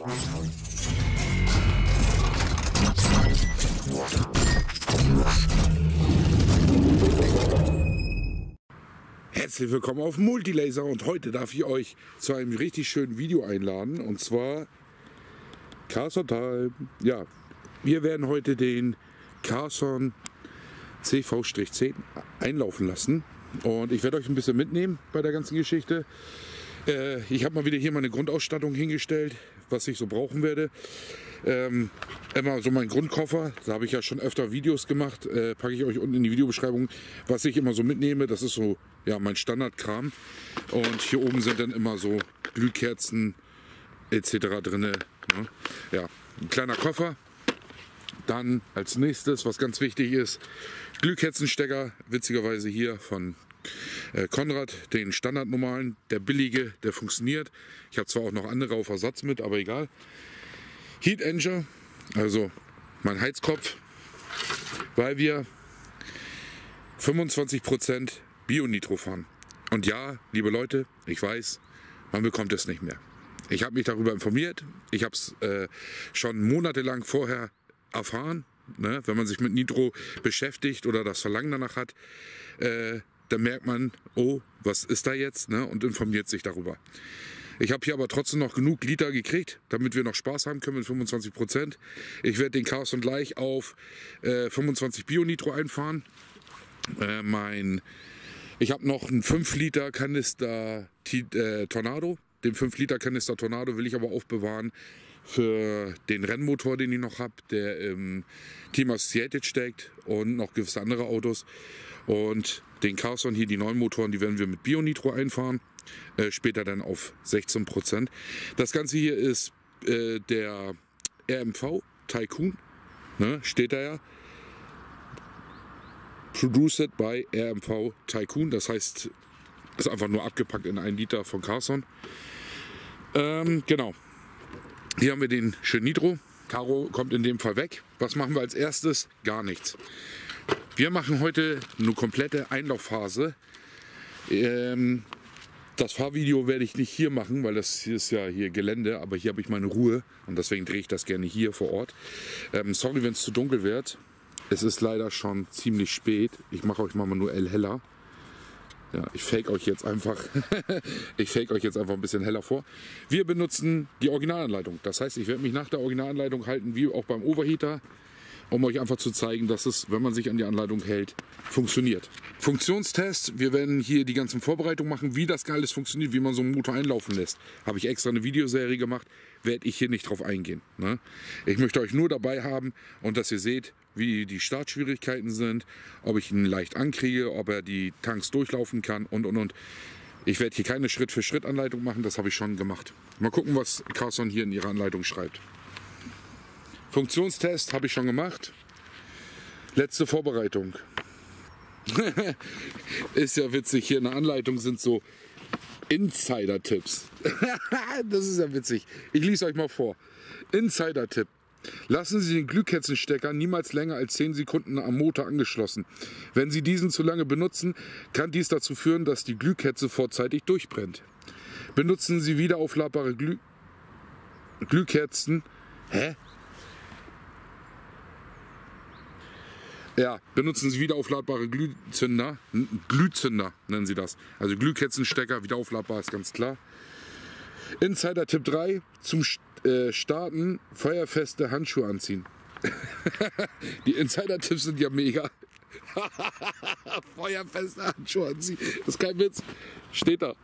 Herzlich willkommen auf Multilaser und heute darf ich euch zu einem richtig schönen Video einladen und zwar Carson Time. Ja, wir werden heute den Carson CV-10 einlaufen lassen und ich werde euch ein bisschen mitnehmen bei der ganzen Geschichte. Ich habe mal wieder hier meine Grundausstattung hingestellt, was ich so brauchen werde. Immer so mein Grundkoffer, da habe ich ja schon öfter Videos gemacht, packe ich euch unten in die Videobeschreibung, was ich immer so mitnehme. Das ist so ja mein Standardkram. Und hier oben sind dann immer so Glühkerzen etc. drin. Ne? Ja, ein kleiner Koffer. Dann als nächstes, was ganz wichtig ist, Glühkerzenstecker, witzigerweise hier von Konrad, den standardnormalen, der billige, der funktioniert. Ich habe zwar auch noch andere auf Ersatz mit, aber egal. Heat Engine, also mein Heizkopf, weil wir 25% Bio-Nitro fahren. Und ja, liebe Leute, ich weiß, man bekommt es nicht mehr. Ich habe mich darüber informiert, ich habe es schon monatelang vorher erfahren, ne? Wenn man sich mit Nitro beschäftigt oder das Verlangen danach hat, dann merkt man, oh, was ist da jetzt, ne? Und informiert sich darüber. Ich habe hier aber trotzdem noch genug Liter gekriegt, damit wir noch Spaß haben können mit 25%. Ich werde den Carson gleich auf 25 Bio-Nitro einfahren. Ich habe noch einen 5 Liter Kanister Tornado. Den 5 Liter Kanister Tornado will ich aber aufbewahren für den Rennmotor, den ich noch habe, der im Team Associated steckt und noch gewisse andere Autos. Und den Carson hier, die neuen Motoren, die werden wir mit Bio-Nitro einfahren. Später dann auf 16%. Das Ganze hier ist der RMV Tycoon, ne, steht da ja. Produced by RMV Tycoon, das heißt, ist einfach nur abgepackt in 1 Liter von Carson. Genau. Hier haben wir den schönen Nitro. Caro kommt in dem Fall weg. Was machen wir als erstes? Gar nichts. Wir machen heute eine komplette Einlaufphase. Das Fahrvideo werde ich nicht hier machen, weil das hier ist ja hier Gelände, aber hier habe ich meine Ruhe und deswegen drehe ich das gerne hier vor Ort. Sorry, wenn es zu dunkel wird. Es ist leider schon ziemlich spät. Ich mache euch mal manuell heller. Ja, ich fake euch jetzt einfach ein bisschen heller vor. Wir benutzen die Originalanleitung. Das heißt, ich werde mich nach der Originalanleitung halten, wie auch beim Overheater, um euch einfach zu zeigen, dass es, wenn man sich an die Anleitung hält, funktioniert. Funktionstest, wir werden hier die ganzen Vorbereitungen machen, wie das alles funktioniert, wie man so einen Motor einlaufen lässt. Habe ich extra eine Videoserie gemacht, werde ich hier nicht drauf eingehen. Ne? Ich möchte euch nur dabei haben und dass ihr seht, wie die Startschwierigkeiten sind, ob ich ihn leicht ankriege, ob er die Tanks durchlaufen kann und. Ich werde hier keine Schritt-für-Schritt-Anleitung machen, das habe ich schon gemacht. Mal gucken, was Carson hier in ihrer Anleitung schreibt. Funktionstest habe ich schon gemacht. Letzte Vorbereitung. Ist ja witzig, hier in der Anleitung sind so Insider-Tipps. Das ist ja witzig. Ich lese euch mal vor. Insider-Tipp. Lassen Sie den Glühkerzenstecker niemals länger als 10 Sekunden am Motor angeschlossen. Wenn Sie diesen zu lange benutzen, kann dies dazu führen, dass die Glühkerze vorzeitig durchbrennt. Benutzen Sie wiederaufladbare Glühkerzen. Ja, benutzen Sie wiederaufladbare Glühzünder. Glühzünder nennen Sie das. Also Glühkerzenstecker, wiederaufladbar ist ganz klar. Insider-Tipp 3. Zum Starten feuerfeste Handschuhe anziehen. Die Insider-Tipps sind ja mega. Feuerfeste Handschuhe anziehen. Das ist kein Witz. Steht da.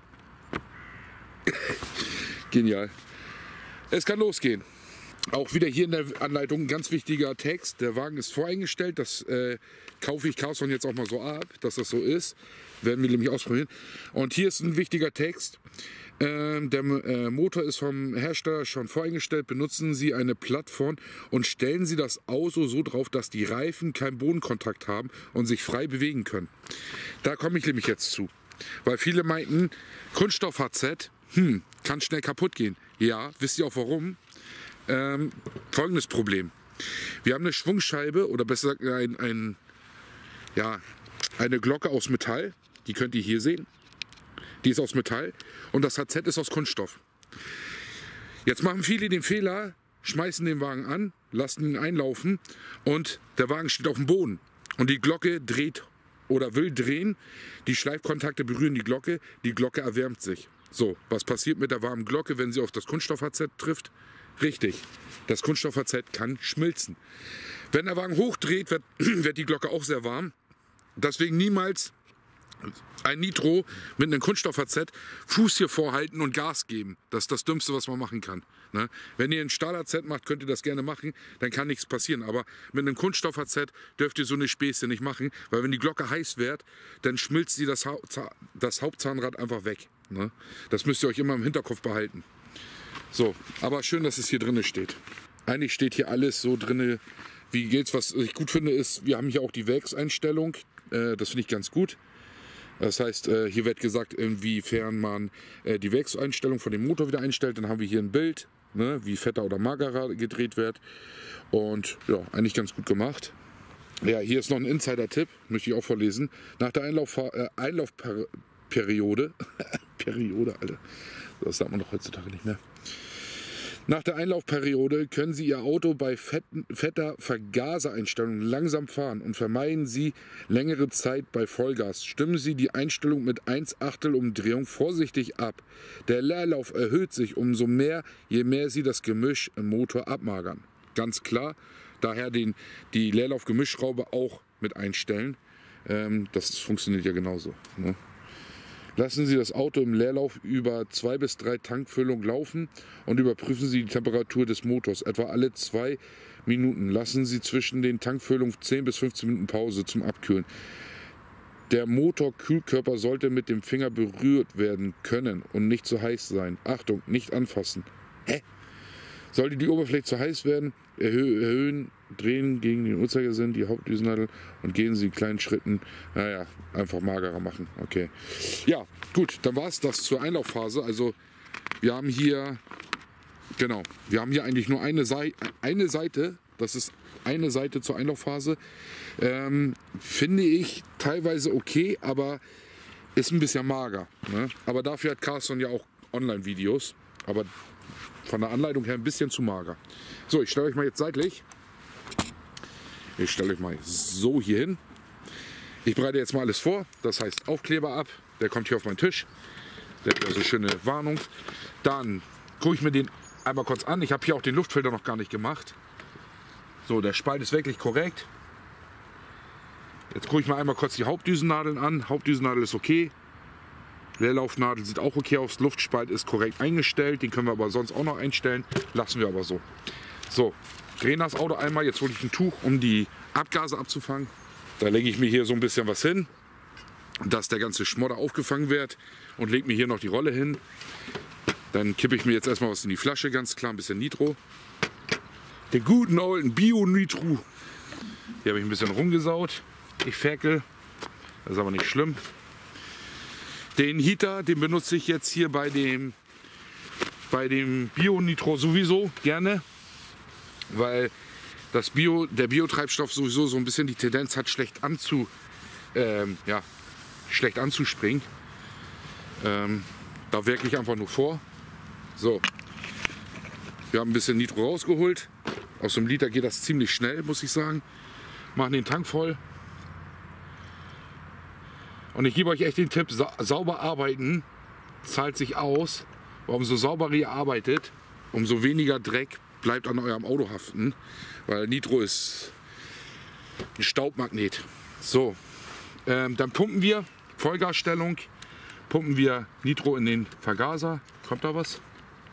Genial. Es kann losgehen. Auch wieder hier in der Anleitung ein ganz wichtiger Text. Der Wagen ist voreingestellt. Das kaufe ich Carson jetzt auch mal so ab, dass das so ist. Werden wir nämlich ausprobieren. Und hier ist ein wichtiger Text. Der Motor ist vom Hersteller schon voreingestellt. Benutzen Sie eine Plattform und stellen Sie das Auto so drauf, dass die Reifen keinen Bodenkontakt haben und sich frei bewegen können. Da komme ich nämlich jetzt zu. Weil viele meinten, Kunststoff-HZ, kann schnell kaputt gehen. Ja, wisst ihr auch warum? Folgendes Problem. Wir haben eine Schwungscheibe oder besser gesagt eine Glocke aus Metall. Die könnt ihr hier sehen. Die ist aus Metall und das HZ ist aus Kunststoff. Jetzt machen viele den Fehler, schmeißen den Wagen an, lassen ihn einlaufen und der Wagen steht auf dem Boden. Und die Glocke dreht oder will drehen, die Schleifkontakte berühren die Glocke erwärmt sich. So, was passiert mit der warmen Glocke, wenn sie auf das Kunststoff-HZ trifft? Richtig, das Kunststoff-HZ kann schmilzen. Wenn der Wagen hochdreht, wird die Glocke auch sehr warm. Deswegen niemals ein Nitro mit einem Kunststoff-HZ Fuß hier vorhalten und Gas geben. Das ist das Dümmste, was man machen kann. Ne? Wenn ihr ein Stahl-HZ macht, könnt ihr das gerne machen, dann kann nichts passieren. Aber mit einem Kunststoff-HZ dürft ihr so eine Späße nicht machen, weil wenn die Glocke heiß wird, dann schmilzt sie das Hauptzahnrad einfach weg. Ne? Das müsst ihr euch immer im Hinterkopf behalten. So, aber schön, dass es hier drin steht. Eigentlich steht hier alles so drin, wie geht's. Was ich gut finde, ist, wir haben hier auch die Werkseinstellung. Das finde ich ganz gut. Das heißt, hier wird gesagt, inwiefern man die Werkseinstellung von dem Motor wieder einstellt. Dann haben wir hier ein Bild, ne, wie fetter oder magerer gedreht wird. Und ja, eigentlich ganz gut gemacht. Ja, hier ist noch ein Insider-Tipp, möchte ich auch vorlesen. Nach der Einlaufperiode, Periode, Alter, das sagt man doch heutzutage nicht mehr. Nach der Einlaufperiode können Sie Ihr Auto bei fetter Vergasereinstellung langsam fahren und vermeiden Sie längere Zeit bei Vollgas. Stimmen Sie die Einstellung mit 1/8 Umdrehung vorsichtig ab. Der Leerlauf erhöht sich umso mehr, je mehr Sie das Gemisch im Motor abmagern. Ganz klar, daher die Leerlauf-Gemischschraube auch mit einstellen. Das funktioniert ja genauso. Ne? Lassen Sie das Auto im Leerlauf über 2 bis 3 Tankfüllungen laufen und überprüfen Sie die Temperatur des Motors etwa alle 2 Minuten. Lassen Sie zwischen den Tankfüllungen 10 bis 15 Minuten Pause zum Abkühlen. Der Motorkühlkörper sollte mit dem Finger berührt werden können und nicht zu heiß sein. Achtung, nicht anfassen. Hä? Sollte die Oberfläche zu heiß werden, erhöhen, drehen gegen den Uhrzeigersinn die Hauptdüsennadel und gehen Sie in kleinen Schritten, naja, einfach magerer machen. Okay. Ja, gut, dann war es das zur Einlaufphase. Also wir haben hier, genau, wir haben hier eigentlich nur eine Seite, das ist eine Seite zur Einlaufphase. Finde ich teilweise okay, aber ist ein bisschen mager. Ne? Aber dafür hat Carson ja auch Online-Videos, aber von der Anleitung her ein bisschen zu mager. So, ich stelle euch mal jetzt seitlich. Ich stelle euch mal so hier hin. Ich bereite jetzt mal alles vor. Das heißt Aufkleber ab. Der kommt hier auf meinen Tisch. Der hat also schöne Warnung. Dann gucke ich mir den einmal kurz an. Ich habe hier auch den Luftfilter noch gar nicht gemacht. So, der Spalt ist wirklich korrekt. Jetzt gucke ich mir einmal kurz die Hauptdüsennadeln an. Hauptdüsennadel ist okay. Leerlaufnadel sieht auch okay aus. Luftspalt ist korrekt eingestellt. Den können wir aber sonst auch noch einstellen. Lassen wir aber so. So, drehen das Auto einmal. Jetzt hole ich ein Tuch, um die Abgase abzufangen. Da lege ich mir hier so ein bisschen was hin, dass der ganze Schmodder aufgefangen wird. Und lege mir hier noch die Rolle hin. Dann kippe ich mir jetzt erstmal was in die Flasche. Ganz klar ein bisschen Nitro. Den guten alten Bio-Nitro. Hier habe ich ein bisschen rumgesaut. Ich ferkel. Das ist aber nicht schlimm. Den Heater, den benutze ich jetzt hier bei dem Bio-Nitro sowieso gerne, weil der Biotreibstoff sowieso so ein bisschen die Tendenz hat, schlecht anzuspringen. Da wirke ich einfach nur vor. So, wir haben ein bisschen Nitro rausgeholt. Aus dem Liter geht das ziemlich schnell, muss ich sagen. Machen den Tank voll. Und ich gebe euch echt den Tipp, sauber arbeiten zahlt sich aus. Weil umso sauberer ihr arbeitet, umso weniger Dreck bleibt an eurem Auto haften. Weil Nitro ist ein Staubmagnet. So, dann pumpen wir, Vollgasstellung, pumpen wir Nitro in den Vergaser. Kommt da was?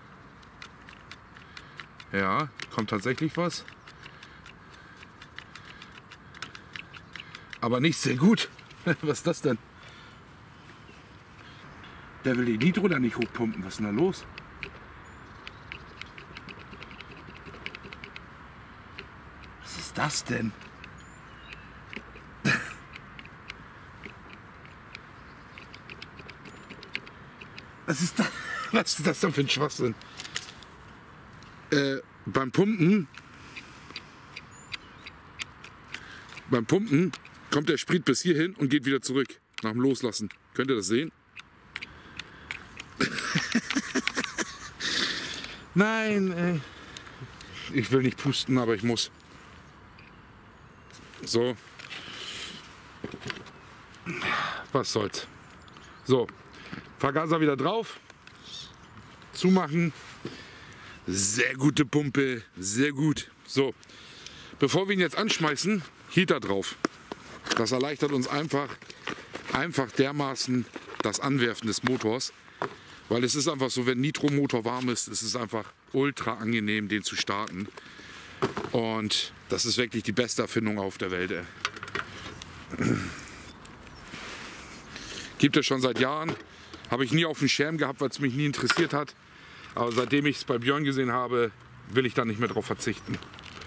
Ja, kommt tatsächlich was. Aber nicht sehr gut. Was ist das denn? Der will die Nitro da nicht hochpumpen. Was ist denn da los? Was ist das denn? Was ist das denn für ein Schwachsinn? Beim Pumpen kommt der Sprit bis hierhin und geht wieder zurück nach dem Loslassen. Könnt ihr das sehen? Nein, ey. Ich will nicht pusten, aber ich muss. So. Was soll's. So. Vergaser wieder drauf. Zumachen. Sehr gute Pumpe. Sehr gut. So. Bevor wir ihn jetzt anschmeißen, Heater drauf. Das erleichtert uns einfach dermaßen das Anwerfen des Motors. Weil es ist einfach so, wenn Nitro-Motor warm ist, ist es einfach ultra angenehm, den zu starten. Und das ist wirklich die beste Erfindung auf der Welt. Ey. Gibt es schon seit Jahren. Habe ich nie auf dem Schirm gehabt, weil es mich nie interessiert hat. Aber seitdem ich es bei Björn gesehen habe, will ich da nicht mehr drauf verzichten.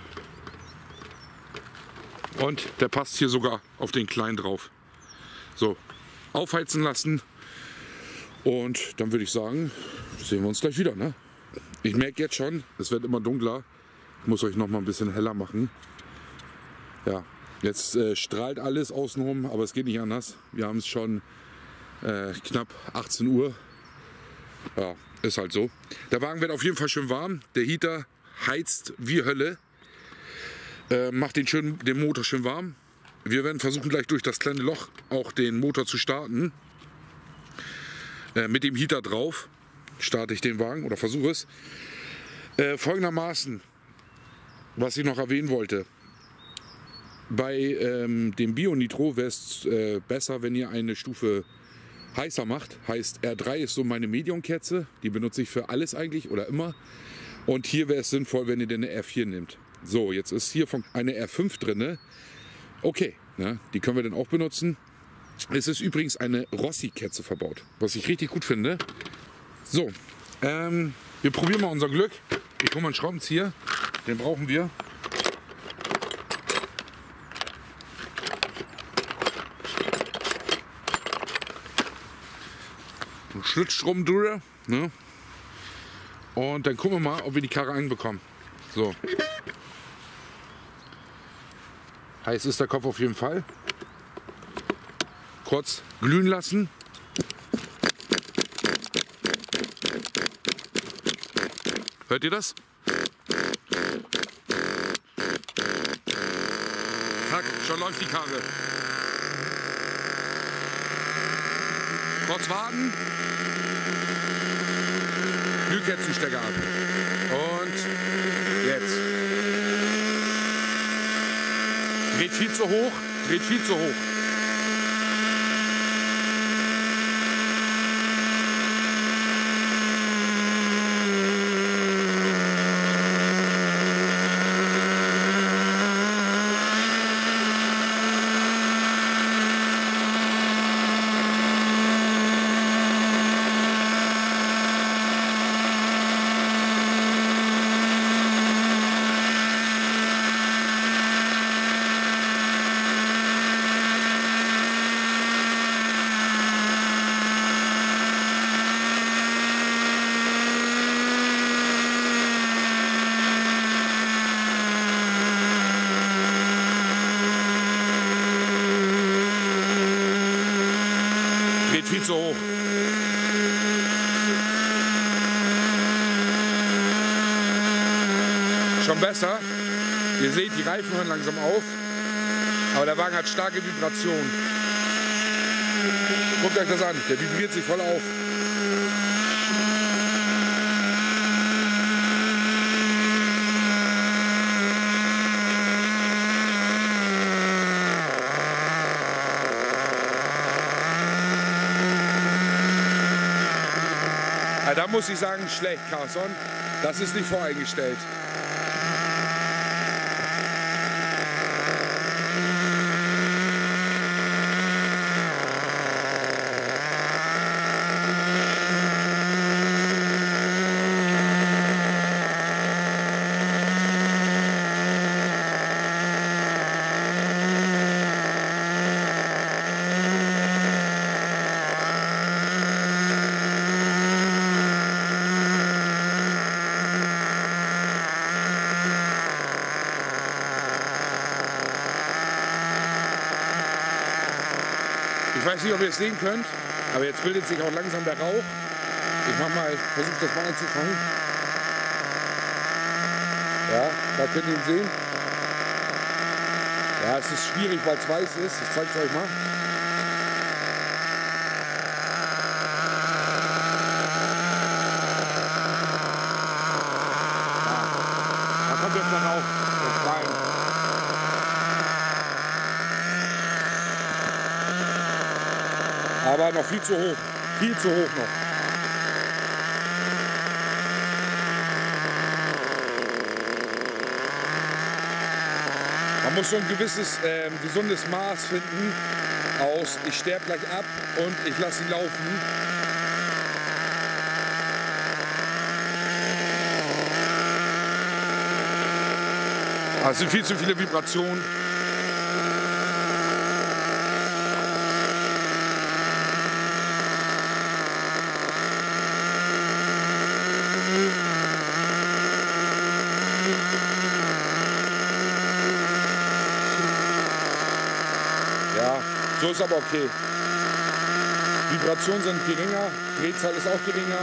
Und der passt hier sogar auf den kleinen drauf. So, aufheizen lassen. Und dann würde ich sagen, sehen wir uns gleich wieder. Ne? Ich merke jetzt schon, es wird immer dunkler. Ich muss euch noch mal ein bisschen heller machen. Ja, jetzt strahlt alles außenrum, aber es geht nicht anders. Wir haben es schon knapp 18 Uhr. Ja, ist halt so. Der Wagen wird auf jeden Fall schön warm. Der Heater heizt wie Hölle. Macht den Motor schön warm. Wir werden versuchen, gleich durch das kleine Loch auch den Motor zu starten. Mit dem Heater drauf starte ich den Wagen oder versuche es. Folgendermaßen, was ich noch erwähnen wollte. Bei dem Bio-Nitro wäre es besser, wenn ihr eine Stufe heißer macht. Heißt, R3 ist so meine Medium-Kerze. Die benutze ich für alles eigentlich oder immer. Und hier wäre es sinnvoll, wenn ihr eine R4 nehmt. So, jetzt ist hier eine R5 drin. Okay, ne, die können wir dann auch benutzen. Es ist übrigens eine Rossi-Kerze verbaut, was ich richtig gut finde. So, wir probieren mal unser Glück. Ich hole mal einen Schraubenzieher, den brauchen wir. Ein Schlitzstrom drüber, ne? Und dann gucken wir mal, ob wir die Karre einbekommen. So. Heiß ist der Kopf auf jeden Fall. Kurz glühen lassen. Hört ihr das? Zack, schon läuft die Karre. Kurz warten. Glühkerzenstecker ab. Und jetzt. Dreht viel zu hoch, dreht viel zu hoch. Viel zu hoch. Schon besser. Ihr seht, die Reifen hören langsam auf. Aber der Wagen hat starke Vibrationen. Guckt euch das an. Der vibriert sich voll auf. Da muss ich sagen, schlecht, Carson. Das ist nicht voreingestellt. Ich weiß nicht, ob ihr es sehen könnt, aber jetzt bildet sich auch langsam der Rauch. Ich versuche das mal anzufangen. Ja, da könnt ihr ihn sehen. Ja, es ist schwierig, weil es weiß ist. Ich zeige es euch mal. Da kommt jetzt dann auch der Qualm. Aber noch viel zu hoch. Viel zu hoch noch. Man muss so ein gewisses gesundes Maß finden aus, ich sterbe gleich ab und ich lasse ihn laufen. Es sind viel zu viele Vibrationen. Ja, so ist aber okay. Vibrationen sind geringer, Drehzahl ist auch geringer.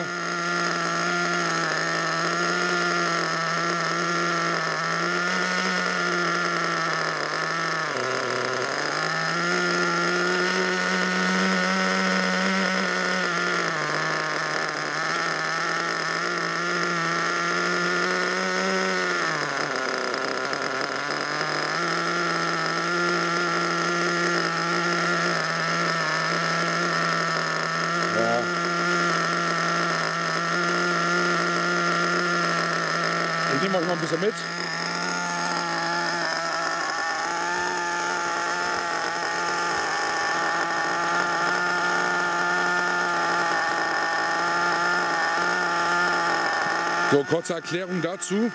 Ich nehme euch mal ein bisschen mit. So, kurze Erklärung dazu.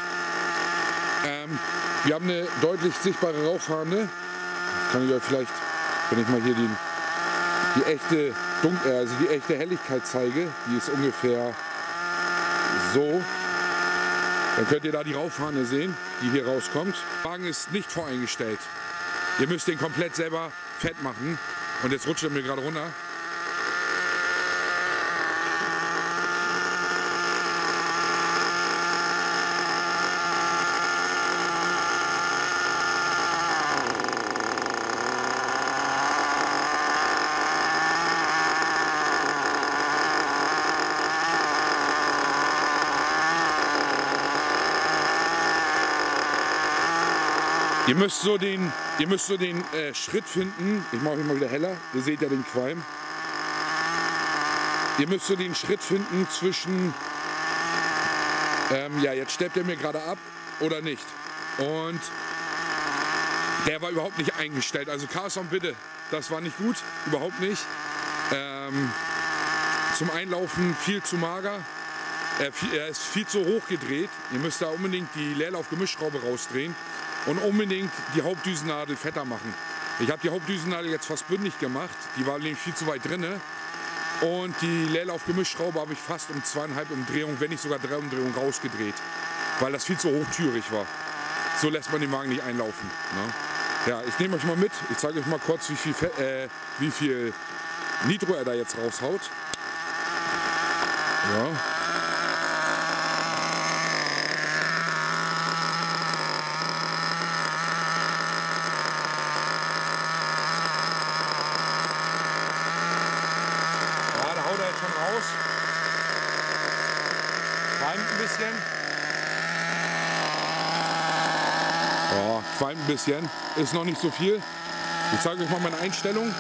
Wir haben eine deutlich sichtbare Rauchfahne. Kann ich euch vielleicht, wenn ich mal hier die echte Helligkeit zeige, die ist ungefähr so. Dann könnt ihr da die Rauchfahne sehen, die hier rauskommt. Der Wagen ist nicht voreingestellt. Ihr müsst den komplett selber fett machen. Und jetzt rutscht er mir gerade runter. Ihr müsst so den Schritt finden. Ich mache ihn mal wieder heller. Ihr seht ja den Qualm. Ihr müsst so den Schritt finden zwischen, ja, jetzt steppt er mir gerade ab oder nicht. Und der war überhaupt nicht eingestellt. Also Carson, bitte, das war nicht gut, überhaupt nicht. Zum Einlaufen viel zu mager. Er ist viel zu hoch gedreht. Ihr müsst da unbedingt die Leerlauf-Gemischschraube rausdrehen. Und unbedingt die Hauptdüsennadel fetter machen. Ich habe die Hauptdüsennadel jetzt fast bündig gemacht. Die war nämlich viel zu weit drinne. Und die Leerlauf-Gemischschraube habe ich fast um 2,5 Umdrehungen, wenn nicht sogar 3 Umdrehungen rausgedreht. Weil das viel zu hochtürig war. So lässt man den Wagen nicht einlaufen. Ne? Ja, ich nehme euch mal mit. Ich zeige euch mal kurz, wie viel Nitro er da jetzt raushaut. Ja. Raus. Qualmt ein bisschen. Ja, qualmt ein bisschen. Ist noch nicht so viel. Ich zeige euch mal meine Einstellung.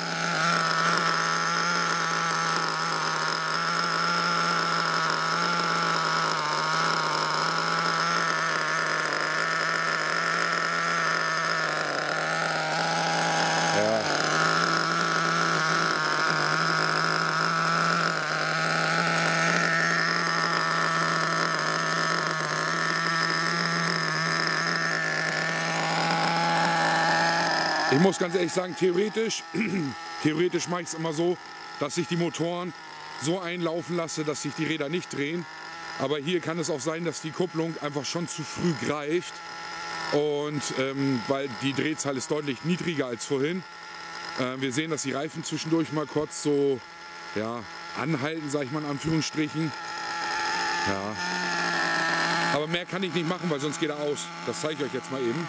Ich muss ganz ehrlich sagen, theoretisch mache ich es immer so, dass ich die Motoren so einlaufen lasse, dass sich die Räder nicht drehen. Aber hier kann es auch sein, dass die Kupplung einfach schon zu früh greift. Und weil die Drehzahl ist deutlich niedriger als vorhin. Wir sehen, dass die Reifen zwischendurch mal kurz so, ja, anhalten, sage ich mal in Anführungsstrichen. Ja. Aber mehr kann ich nicht machen, weil sonst geht er aus. Das zeige ich euch jetzt mal eben.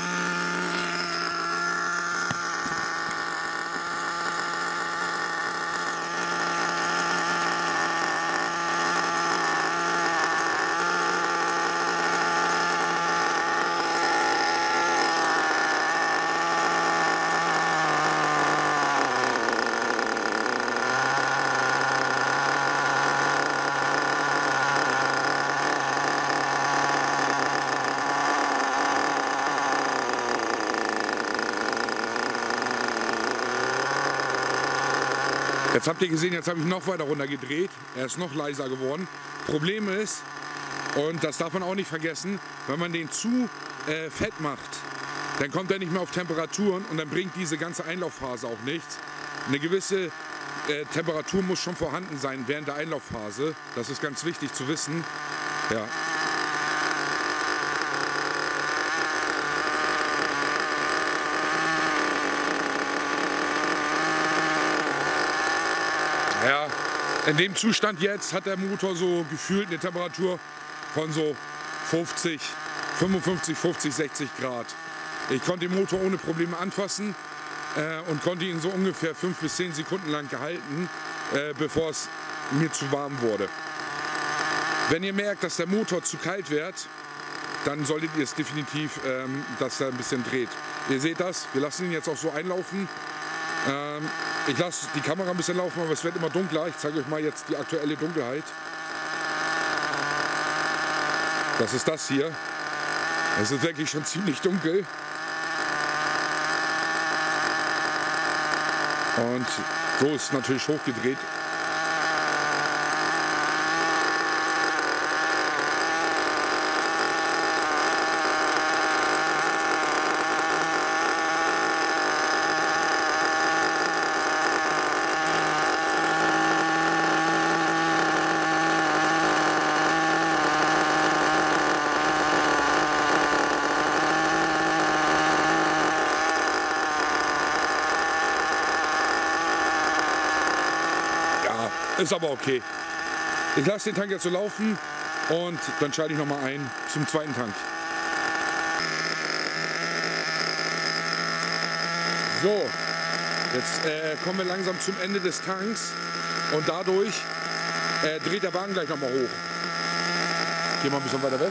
Jetzt habt ihr gesehen, jetzt habe ich noch weiter runter gedreht. Er ist noch leiser geworden. Problem ist, und das darf man auch nicht vergessen, wenn man den zu fett macht, dann kommt er nicht mehr auf Temperaturen und dann bringt diese ganze Einlaufphase auch nichts. Eine gewisse Temperatur muss schon vorhanden sein während der Einlaufphase. Das ist ganz wichtig zu wissen. Ja. Ja, in dem Zustand jetzt hat der Motor so gefühlt eine Temperatur von so 50, 55, 50, 60 Grad. Ich konnte den Motor ohne Probleme anfassen und konnte ihn so ungefähr 5 bis 10 Sekunden lang gehalten, bevor es mir zu warm wurde. Wenn ihr merkt, dass der Motor zu kalt wird, dann solltet ihr es definitiv, dass er ein bisschen dreht. Ihr seht das, wir lassen ihn jetzt auch so einlaufen. Ich lasse die Kamera ein bisschen laufen, aber es wird immer dunkler. Ich zeige euch mal jetzt die aktuelle Dunkelheit. Das ist das hier. Es ist wirklich schon ziemlich dunkel. Und so ist es natürlich hochgedreht. Ist aber okay. Ich lasse den Tank jetzt so laufen und dann schalte ich nochmal ein zum zweiten Tank. So, jetzt kommen wir langsam zum Ende des Tanks und dadurch dreht der Wagen gleich nochmal hoch. Gehen wir ein bisschen weiter weg.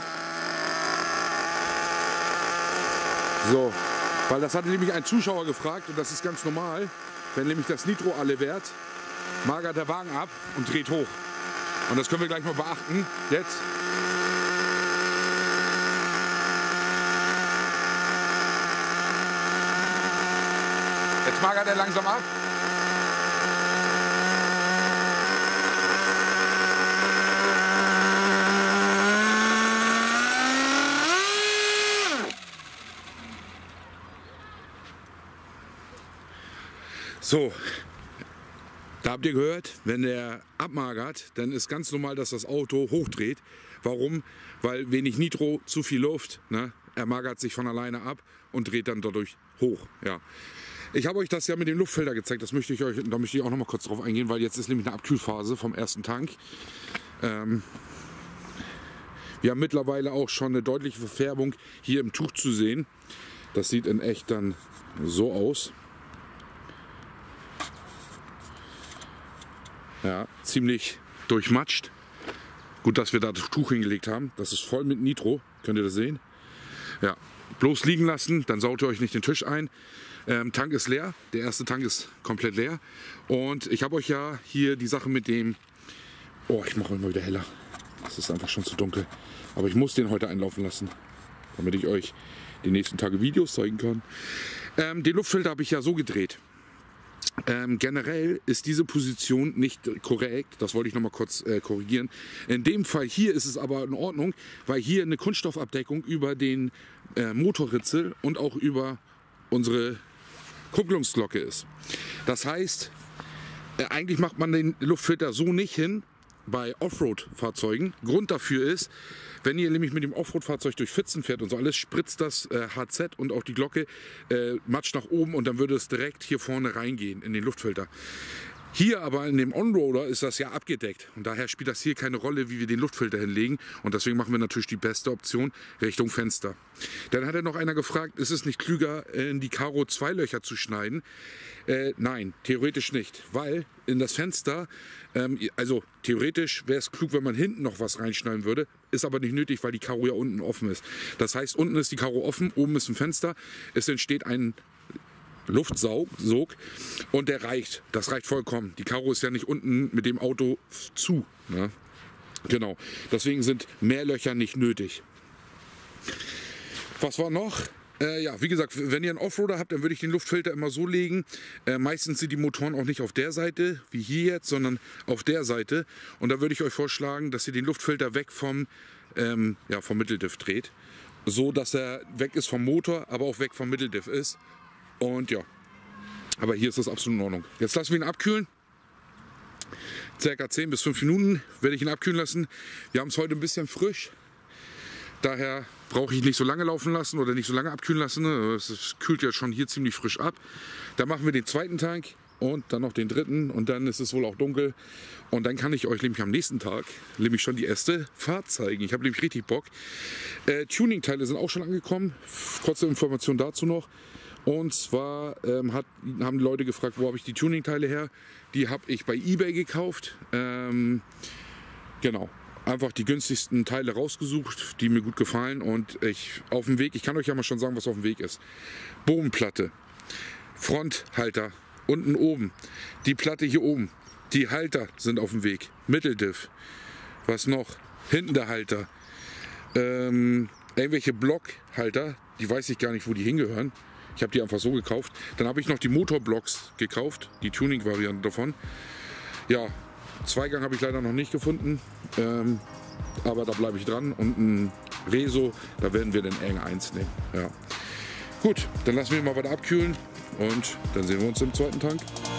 So, weil das hatte nämlich ein Zuschauer gefragt und das ist ganz normal, wenn nämlich das Nitro alle wert, magert der Wagen ab und dreht hoch. Und das können wir gleich mal beachten. Jetzt. Jetzt magert er langsam ab. So. Da habt ihr gehört, wenn der abmagert, dann ist ganz normal, dass das Auto hochdreht. Warum? Weil wenig Nitro, zu viel Luft, ne? Er magert sich von alleine ab und dreht dann dadurch hoch. Ja. Ich habe euch das ja mit dem Luftfilter gezeigt, da möchte ich auch noch mal kurz drauf eingehen, weil jetzt ist nämlich eine Abkühlphase vom ersten Tank. Wir haben mittlerweile auch schon eine deutliche Verfärbung hier im Tuch zu sehen. Das sieht in echt dann so aus. Ja, ziemlich durchmatscht. Gut, dass wir da das Tuch hingelegt haben. Das ist voll mit Nitro. Könnt ihr das sehen? Ja, bloß liegen lassen, dann saugt ihr euch nicht den Tisch ein. Tank ist leer. Der erste Tank ist komplett leer. Und ich habe euch ja hier die Sache mit dem... Oh, ich mache immer wieder heller. Es ist einfach schon zu dunkel. Aber ich muss den heute einlaufen lassen, damit ich euch die nächsten Tage Videos zeigen kann. Den Luftfilter habe ich ja so gedreht. Generell ist diese Position nicht korrekt, das wollte ich noch mal kurz korrigieren. In dem Fall hier ist es aber in Ordnung, weil hier eine Kunststoffabdeckung über den Motorritzel und auch über unsere Kupplungsglocke ist. Das heißt, eigentlich macht man den Luftfilter so nicht hin bei Offroad-Fahrzeugen. Grund dafür ist, wenn ihr nämlich mit dem Offroad-Fahrzeug durch Pfützen fährt und so alles, spritzt das HZ und auch die Glocke Matsch nach oben und dann würde es direkt hier vorne reingehen in den Luftfilter. Hier aber in dem Onroader ist das ja abgedeckt und daher spielt das hier keine Rolle, wie wir den Luftfilter hinlegen und deswegen machen wir natürlich die beste Option Richtung Fenster. Dann hat noch einer gefragt, ist es nicht klüger, in die Karo 2 Löcher zu schneiden? Nein, theoretisch nicht, weil in das Fenster, also theoretisch wäre es klug, wenn man hinten noch was reinschneiden würde, ist aber nicht nötig, weil die Karo ja unten offen ist. Das heißt, unten ist die Karo offen, oben ist ein Fenster, es entsteht ein Luftsog und der reicht, das reicht vollkommen. Die Karo ist ja nicht unten mit dem Auto zu. Ne? Genau, deswegen sind mehr Löcher nicht nötig. Was war noch? Ja, wie gesagt, wenn ihr einen Offroader habt, dann würde ich den Luftfilter immer so legen. Meistens sind die Motoren auch nicht auf der Seite, wie hier jetzt, sondern auf der Seite. Und da würde ich euch vorschlagen, dass ihr den Luftfilter weg vom Mitteldiff dreht. So, dass er weg ist vom Motor, aber auch weg vom Mitteldiff ist. Und ja, aber hier ist das absolut in Ordnung. Jetzt lassen wir ihn abkühlen. Circa 10 bis 5 Minuten werde ich ihn abkühlen lassen. Wir haben es heute ein bisschen frisch. Daher brauche ich nicht so lange laufen lassen oder nicht so lange abkühlen lassen. Es kühlt ja schon hier ziemlich frisch ab. Dann machen wir den zweiten Tank und dann noch den dritten und dann ist es wohl auch dunkel. Und dann kann ich euch nämlich am nächsten Tag nämlich schon die erste Fahrt zeigen. Ich habe nämlich richtig Bock. Tuning-Teile sind auch schon angekommen. Kurze Information dazu noch. Und zwar haben die Leute gefragt, wo habe ich die Tuning-Teile her? Die habe ich bei eBay gekauft. Genau, einfach die günstigsten Teile rausgesucht, die mir gut gefallen. Und ich kann euch ja mal schon sagen, was auf dem Weg ist. Bogenplatte, Fronthalter, unten oben, die Platte hier oben, die Halter sind auf dem Weg. Mitteldiff, was noch? Hinten der Halter. Irgendwelche Blockhalter, die weiß ich gar nicht, wo die hingehören. Ich habe die einfach so gekauft. Dann habe ich noch die Motorblocks gekauft, die Tuning-Variante davon. Ja, Zweigang habe ich leider noch nicht gefunden, aber da bleibe ich dran. Und ein Reso, da werden wir den R1 nehmen. Ja. Gut, dann lassen wir ihn mal weiter abkühlen und dann sehen wir uns im zweiten Tank.